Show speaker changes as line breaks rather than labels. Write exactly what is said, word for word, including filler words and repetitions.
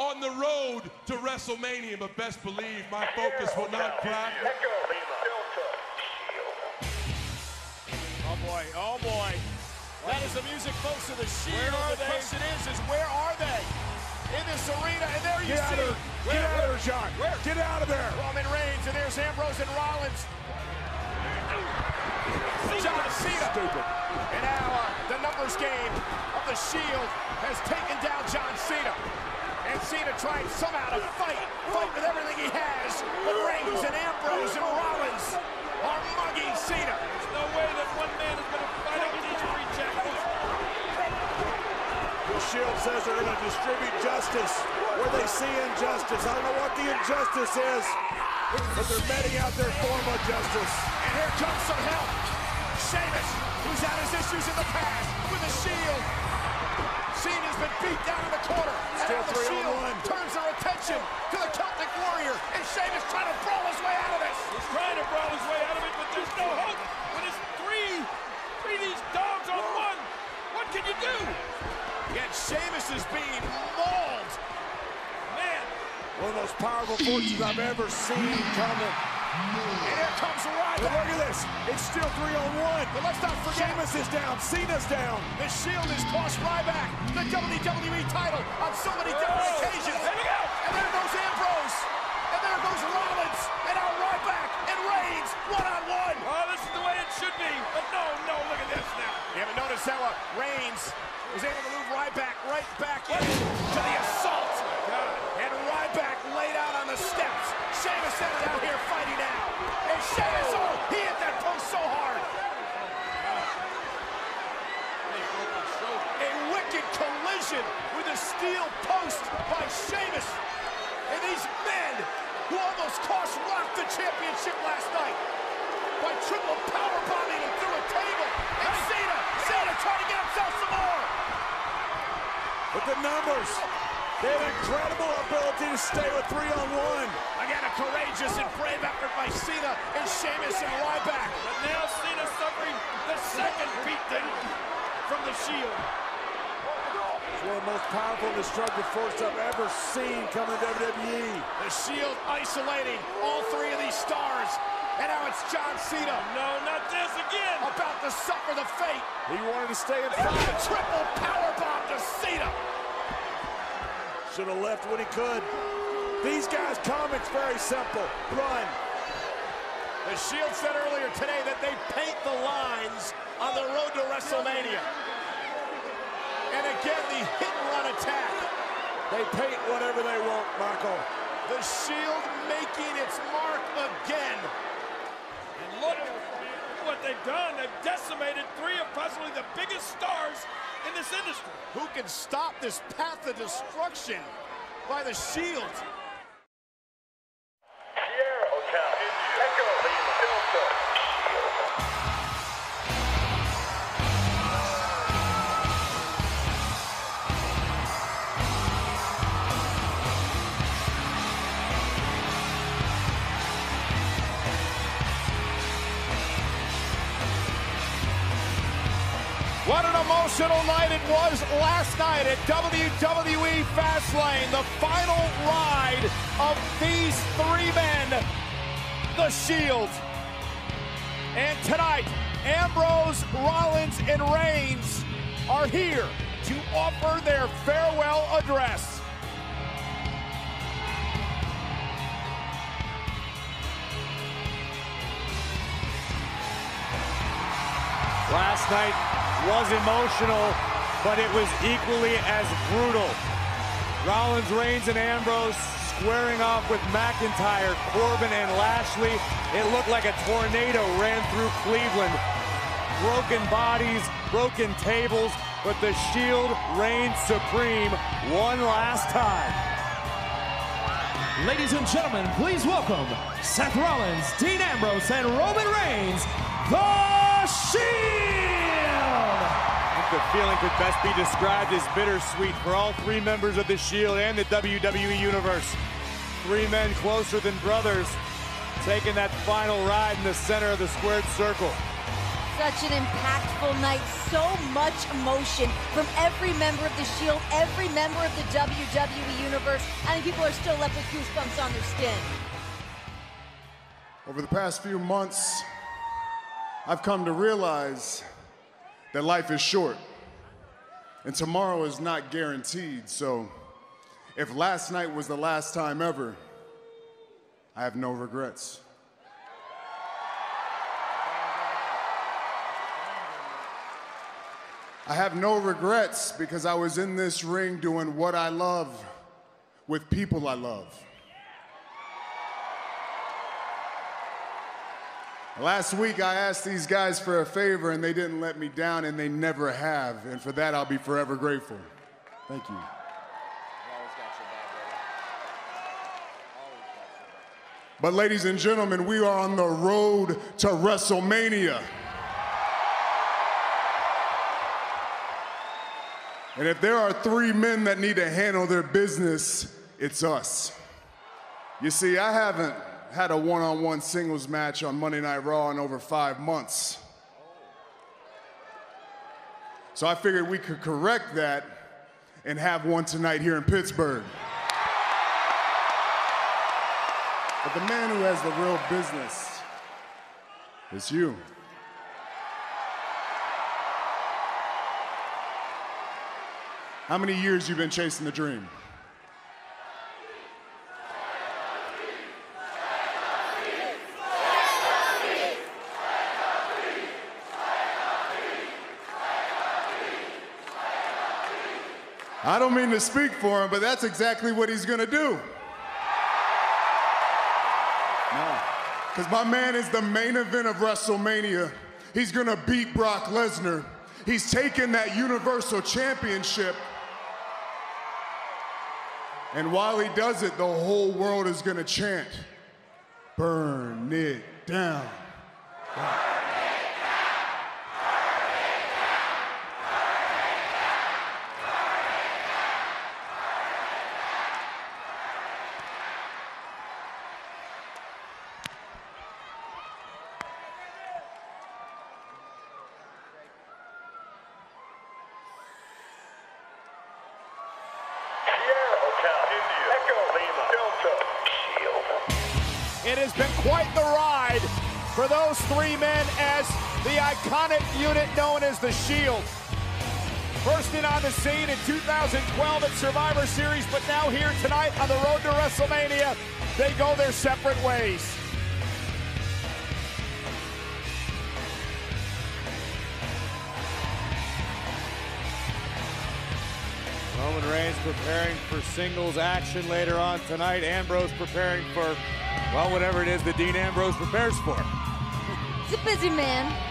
on the road to WrestleMania, but best believe my focus will not crack.
Oh boy, oh boy. That is the music, folks, of the Shield.
Where are
the
they?
question is, is where are they? In this arena, and there you
Get
see.
out of there. Get out of there, John.
Where?
Get out of there.
Roman Reigns, and there's Ambrose and Rollins. John Cena.
Stupid.
And now uh, the numbers game of the Shield has taken down John Cena. And Cena trying somehow to fight, fight with everything he has. But Reigns and Ambrose and Rollins are mugging Cena.
There's no way that one man is going to fight over these three champions.
The Shield says they're going to distribute justice where they see injustice. I don't know what the injustice is, but they're meting out their form of justice.
And here comes some help. Sheamus, who's had his issues in the past with the Shield. Cena's been beat down in the corner.
Still
and now the
three on
Shield
one.
turns their attention to the Celtic Warrior. And Sheamus trying to brawl his way out of this.
He's trying to brawl his way out of it, but there's no hope. When it's three, three of these dogs on one, what can you do?
Yet Sheamus is being mauled.
Man.
One of the most powerful forces I've ever seen coming.
And here comes Ryback.
But look at this. It's still three on one.
But let's not forget.
Sheamus is down. Cena's down.
The Shield has cost Ryback the W W E title on so many different
Oh,
occasions.
there we go.
And there goes Ambrose. And there goes Rollins. And now Ryback and Reigns one-on-one.
Oh, this is the way it should be. But no, no, look at this now.
You haven't noticed how uh, Reigns was able to move Ryback right back into the assault. And Ryback laid out on the steps. Sheamus ended out here fighting now. And Sheamus, oh, he hit that post so hard. A wicked collision with a steel post by Sheamus. And these men who almost cost Rock the championship last night by triple powerbombing him through a table. And Cena, Cena trying to get himself some more.
But the numbers, they have incredible ability to stay with three on one.
Again, a courageous and brave effort by Cena and Sheamus and Ryback.
But now Cena suffering the second beatdown from the Shield.
It's one of the most powerful and destructive forces I've ever seen coming to W W E.
The Shield isolating all three of these stars. And now it's John Cena.
No, not this again.
About to suffer the fate.
He wanted to stay in
And a
five.
triple powerbomb to Cena.
Should have left when he could. These guys' comics very simple. Run.
The Shield said earlier today that they paint the lines on the road to WrestleMania. And again, the hit and run attack.
They paint whatever they want, Michael.
The Shield making its mark again.
And look what they've done. They've decimated three of possibly the biggest stars in this industry.
Who can stop this path of destruction by the Shield?
Sierra Hotel, Echo Lima Delta.
What an emotional night it was last night at W W E Fastlane. The final ride of these three men, the Shield. And tonight, Ambrose, Rollins, and Reigns are here to offer their farewell address.
Last night was emotional, but it was equally as brutal. Rollins, Reigns, and Ambrose squaring off with McIntyre, Corbin, and Lashley. It looked like a tornado ran through Cleveland. Broken bodies, broken tables, but the Shield reigns supreme one last time.
Ladies and gentlemen, please welcome Seth Rollins, Dean Ambrose, and Roman Reigns, the Shield!
The feeling could best be described as bittersweet for all three members of the Shield and the W W E Universe. Three men closer than brothers, taking that final ride in the center of the squared circle.
such an impactful night. So much emotion from every member of the Shield, every member of the W W E Universe. I think people are still left with goosebumps on their skin.
Over the past few months, I've come to realize that life is short, and tomorrow is not guaranteed. So if last night was the last time ever, I have no regrets. I have no regrets because I was in this ring doing what I love with people I love. Last week, I asked these guys for a favor, and they didn't let me down, and they never have. And for that, I'll be forever grateful. Thank you. But ladies and gentlemen, we are on the road to WrestleMania. And if there are three men that need to handle their business, it's us. You see, I haven't had a one-on-one singles match on Monday Night Raw in over five months. So I figured we could correct that and have one tonight here in Pittsburgh. But the man who has the real business is you. How many years you been chasing the dream? I don't mean to speak for him, but that's exactly what he's gonna do. No, because my man is the main event of WrestleMania. He's gonna beat Brock Lesnar. He's taken that Universal Championship. And while he does it, the whole world is gonna chant, burn it down.
It has been quite the ride for those three men as the iconic unit known as the Shield. First in on the scene in two thousand twelve at Survivor Series, but now here tonight on the road to WrestleMania, they go their separate ways.
Roman Reigns preparing for singles action later on tonight. Ambrose preparing for, well, whatever it is that Dean Ambrose prepares for.
He's a busy man.